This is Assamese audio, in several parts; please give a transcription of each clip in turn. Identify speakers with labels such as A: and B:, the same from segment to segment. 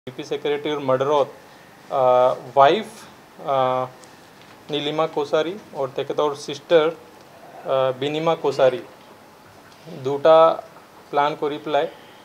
A: जीपी सेक्रेटरी मर्डरत वाइफ नीलिमा कोसारी और तेकेतर सिस्टर बिनिमा कोसारी दुटा प्लान करी पेलाय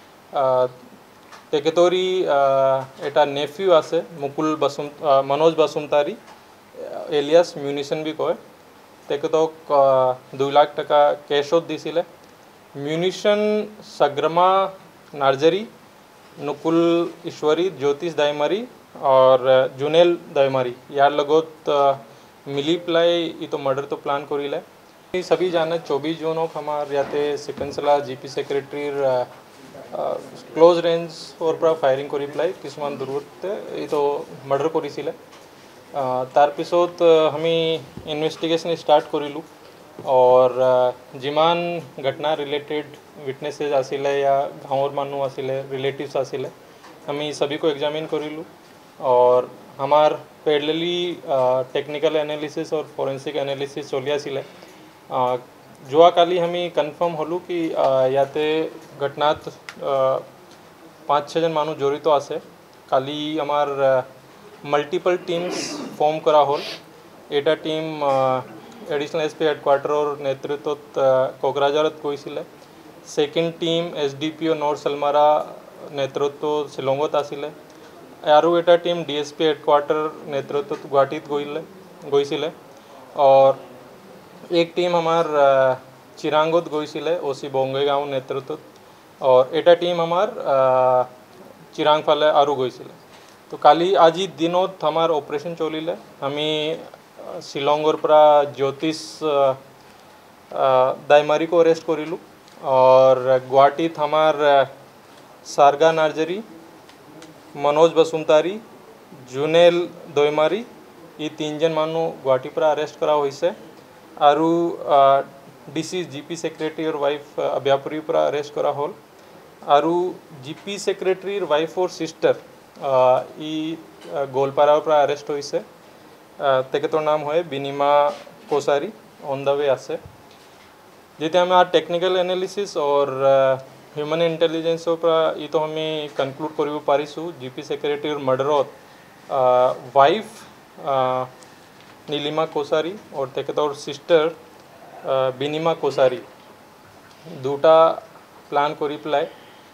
A: तेकेतरी एटा नेफ्यू आसे मुकुल मनोज बासुमतारी एलियास म्यूनिशन भी कय तेकेतक 2 लाख टका कैशत दिसिले म्यूनिशन सग्रमा नार्जरी नुकुल ईश्वरी ज्योतिष दायमारी और जुनेल दायमारी यार लगत मिली प्लाई ये तो मर्डर तो प्लान करी सभी जाने 24 जून हमार याते सिकंसला जीपी सेक्रेटरी क्लोज रेंज और पूरा फायरिंग करी पेलाय किसुमान दुर्वृत्ते ये तो मर्डर करिছিলে तार पिছত हमी इन्वेस्टिगेशन स्टार्ट करिलु और जिमान घटना रिलेटेड विटनेसेस आसिले या गाँवर मानु आसिले रिलेटिव्स आसिले हमी सभी को एग्जामिन करिलु और हमार पैरेलली टेक्निकल एनालिसिस और फोरेंसिक एनालिसिस चली आसिले जोआ काली हमी कन्फर्म हलु कि याते घटनात 5-6 जन मानु जड़ित आसे काली हमार मल्टीपल टीम्स फॉर्म करा होल एटा टीम एडिशनल एसपी हेडक्वार्टर और नेतृत्व कोकराझारत गईसिले second team SDPO North Salmara नेतृत्व शिलंगत आसिले आरो एटा टीम डीएसपी हेडक्वार्टर नेतृत्व गुवाहाटीत गईसिले और एक टीम हमार चिरांगत गईसिले ओसी बोंगेगांव नेतृत्व और एटा टीम हमार चिरांग फाले आरो गईसिले तो काली आज ही दिनोत हमार ऑपरेशन चलिले हमी शिलंगर परा ज्योतिष दायमारी को अरेस्ट करिलु और गुवाहाटीत हमार सारगा नार्जरी मनोज बासुमतारी जुनेल दायमारी ये 3 जन मानु गुवाहाटी पर अरेस्ट करा होइसे आरु डीसी जीपी सेक्रेटरी और वाइफ अभ्यापुरी पर अरेस्ट करा होल आरु जीपी सेक्रेटरी वाइफ और सिस्टर गोलपारा पर अरेस्ट होइसे तेकेतर नाम है बिनिमा कोसारी ऑन द वे आसे जेते हमें टेक्निकल एनालिसिस और ह्यूमन इंटेलिजेंस ये तो हमें कनक्लूड करिब पारिसु जीपी सेक्रेटरी मर्डरत वाइफ नीलिमा कोसारी और तेकेतर सिस्टर बिनिमा कोसारी दुटा प्लान करी पेलाय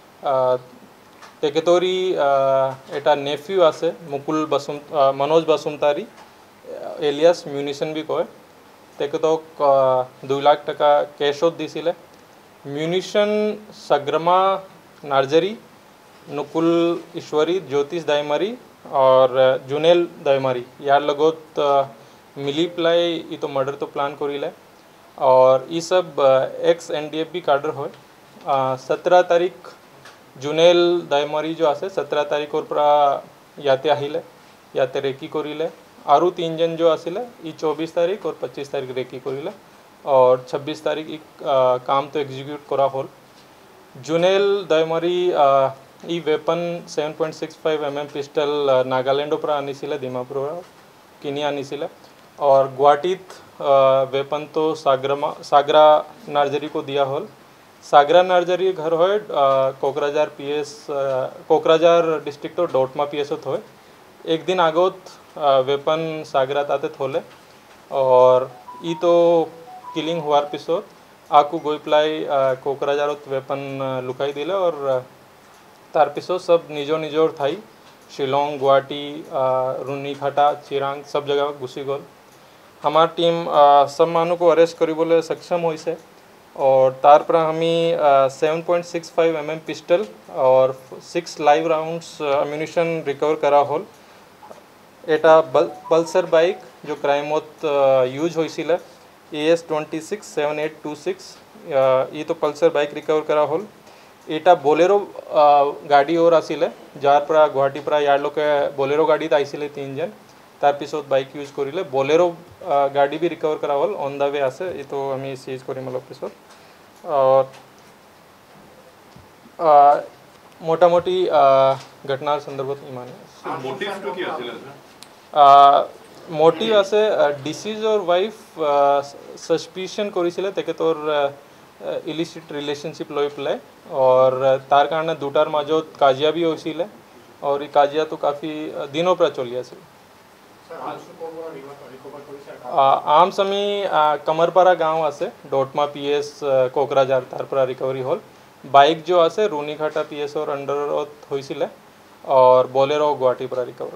A: तेकेतरी एटा नेफ्यू आसे मुकुल मनोज बासुमतारी एलियास म्यूनिशन भी कय तेकेतक 2 लाख टका कैशत दिसिले म्यूनिशन सग्रमा नार्जरी नुकुल ईश्वरी ज्योतिष दायमारी और जुनेल दायमारी यार लगत मिली पेलाय ये तो मर्डर तो प्लान करिले और ये सब एक्स एनडीएफबी कार्डर हो 17 तारीख जुनेल दायमारी जो आसे 17 तारीख और पूरा याते आहिले याते रेकी करिले आरु 3 जन जो आसिले ये 24 तारीख और 25 तारीख रेकी करिले और 26 तारीख काम तो एग्जीक्यूट करा होल जुनेल दायमारी ई वेपन 7.65 mm पिस्टल नागालैंड पर आनिছিলে दिमापुर किनी आनिছিলে और गुवाहाटीत वेपन तो सागरा नार्जरी को दिया होल सागरा नार्जरी घर हो कोकराझार पीएस कोकराझार डिस्ट्रिक्ट तो डोटमा पीएस हो एक दिन आगोत वेपन सागरा ताते थोले और ई तो किलिंग हुआर पिसोत आकू गोई प्लाई कोकराझारत वेपन लुकाई दिले और तार पिसोत सब निजो निजोर थाई शिलोंग गुवाहाटी रुनीघाटा चिरांग सब जगह घुसी गल हमार टीम सब मानु को अरेस्ट करी बोले सक्षम होइसे और तार पर हमी 7.65 mm पिस्टल और 6 लाइव राउंड्स अम्यूनिशन रिकवर करा होल एटा पल्सर बाइक जो क्राइमत यूज होइছিলে AS 267826 ये तो पल्सर बाइक रिकवर करा होल एटा बोलेरो गाड़ी और आसिले जार पर गुवाहाटी पर यार लोग बोलेरो गाड़ी आइছিলে 3 जन तार पिছত बाइक यूज करिले बोलेरो गाड़ी भी रिकवर करा होल ऑन द वे आसे ये तो हमें सीज करी मतलब पिছত और मोटा मोटी घटनार संदर्भत इमाने
B: मोटिव तो की आसिले
A: मोटिव आसे डिसीज और वाइफ सस्पिशन करिছিলে तेकेतर इलिसिट रिलेशनशिप लई पेलाय और तार कारणे दुटार माझत काजिया भी होइছিলে और ये काजिया तो काफ़ी दिनों पर चली আছে आर्म्स আমি कमरपारा गाँव আছে डोटमा पीएस कोकराझार तार पर रिकवरी हल बाइक जो আছে रुनीघाटा पीएस और अंडरत হৈছিলে और बोलेरो गुवाहाटी पर रिकवर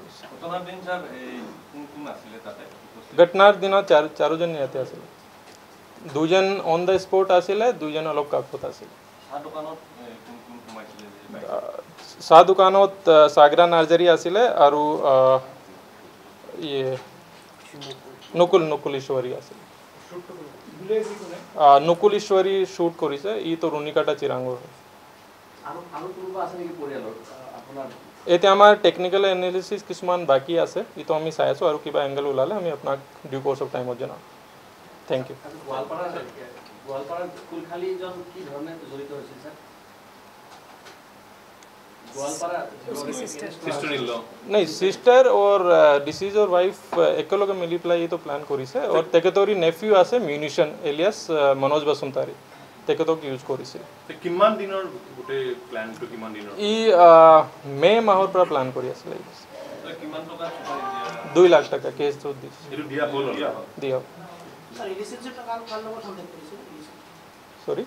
A: घटनार दिन चारोजन ইয়াতে আছিল দুজন অন দ্য স্পট আছিলে দুজন অলপ কাকত আছিল চাহ দোকানত সাগৰা নাৰ্জাৰী আছিলে আৰু ये নুকুলেশ্বৰী আছিল নুকুলেশ্বৰী শ্বুট কৰিছে ই তো रुनीघाटा চিৰাঙৰ এতিয়া আমাৰ টেকনিক্যাল এনালিসিস কিছুমান বাকি আছে ইতো আমি চাই আছো আৰু কিবা এংগল ওলালে আমি আপোনাক ডিউ কোর্স অফ টাইমত জনাম থ্যাংক ইউ
B: গোৱালপাৰা কুলখালী জন কি ধৰণে জড়িত হৈছিল স্যার গোৱালপাৰা
A: नहीं सिस्टर और डिसीज और वाइफ एकेलगे मिली पेলাই ये तो प्लान কৰিছে और তেখেতৰি নেফিউ আছে মিউনিশন এলিয়াস মনোজ বসুমতাৰী তেখেতক ইউজ কৰিছে
C: কিমান দিনৰ গুটে প্ল্যানটো কিমান দিনৰ
A: ই মে মাহৰ পৰা প্লান কৰি আছিল
C: কিমান টকা
A: 2 লাখ টাকা কেছ তো দিছে
C: এটো দিয়া হল
A: দিয়া
D: স্যার রিলেশনশিপটা কাল লগত কন্টাক্ট কৰিছে
A: সরি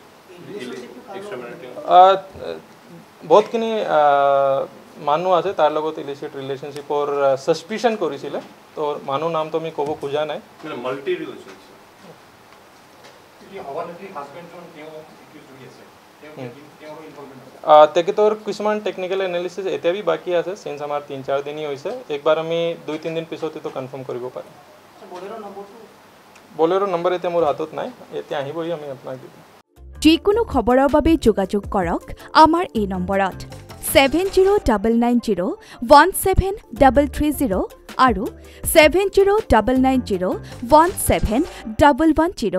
C: এক্সট্রা
A: বহুতখিনি মানুহ আছে তাৰ লগত ইলিচিট ৰিলেশনশিপৰ সাসপিশন কৰিছিলে তো মানুহ নাম তো আমি ক'ব খোজা নাই
C: মানে মাল্টি রিলেশনশিপ
A: তেখেতৰ কিছুমান টেকনিক্যাল এনালিসিস এতিয়া বি বাকি আছে সিন্স আমাৰ 3-4 দিনই হৈছে একবাৰ আমি 2-3 দিন পিছত তো কনফার্ম কৰিব পাৰিম बोलेरो नम्बर এতিয়া মোৰ হাতত নাই এতিয়া আহিবই আমি আপোনাক দিব
E: যিকোনো খবৰৰ বাবে যোগাযোগ কৰক আমাৰ এই নম্বৰত 7099017330 আৰু 7099017110